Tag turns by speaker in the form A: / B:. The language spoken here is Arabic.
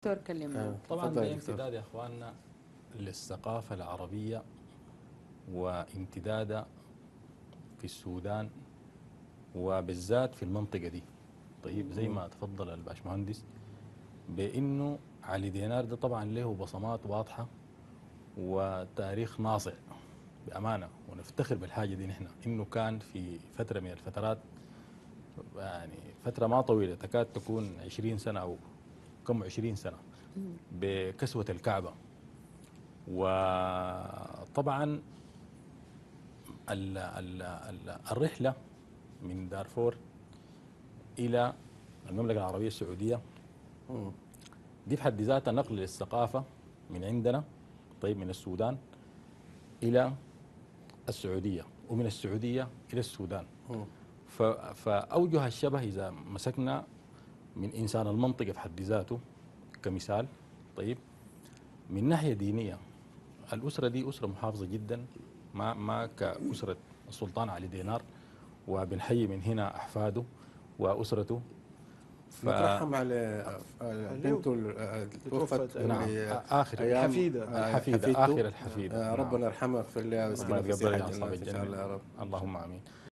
A: دكتور كلمنا.
B: طبعا
C: تفضل
B: ده
C: يا دكتور.
B: امتداد يا اخواننا للثقافة العربية، وامتدادها في السودان وبالذات في المنطقة دي. طيب زي ما تفضل الباشمهندس بانه علي دينار ده طبعا له بصمات واضحة وتاريخ ناصع بأمانة، ونفتخر بالحاجة دي نحن، انه كان في فترة من الفترات، يعني فترة ما طويلة تكاد تكون 20 سنة أو كم 20 سنة، بكسوة الكعبة. وطبعا الرحلة من دارفور إلى المملكة العربية السعودية دي في حد ذاتها نقل للثقافة من عندنا، طيب من السودان إلى السعودية، ومن السعودية إلى السودان. فأوجه الشبه إذا مسكنا من إنسان المنطقة في حد ذاته كمثال، طيب من ناحية دينية الأسرة دي أسرة محافظة جدا، ما كأسرة السلطان علي دينار، وبنحيي من هنا أحفاده وأسرته.
C: نترحم على بنته اللي توفت،
B: نعم
C: اللي
B: آخر
C: أيام
B: الحفيدة آخر الحفيدة.
C: ربنا يرحمها ويغفر لها
B: ربنا
C: ويسكنها في
B: يتقبل
C: سيح
B: لها أصحاب
C: الجنات إن شاء الله
B: الجنة،
C: يا رب.
B: اللهم آمين.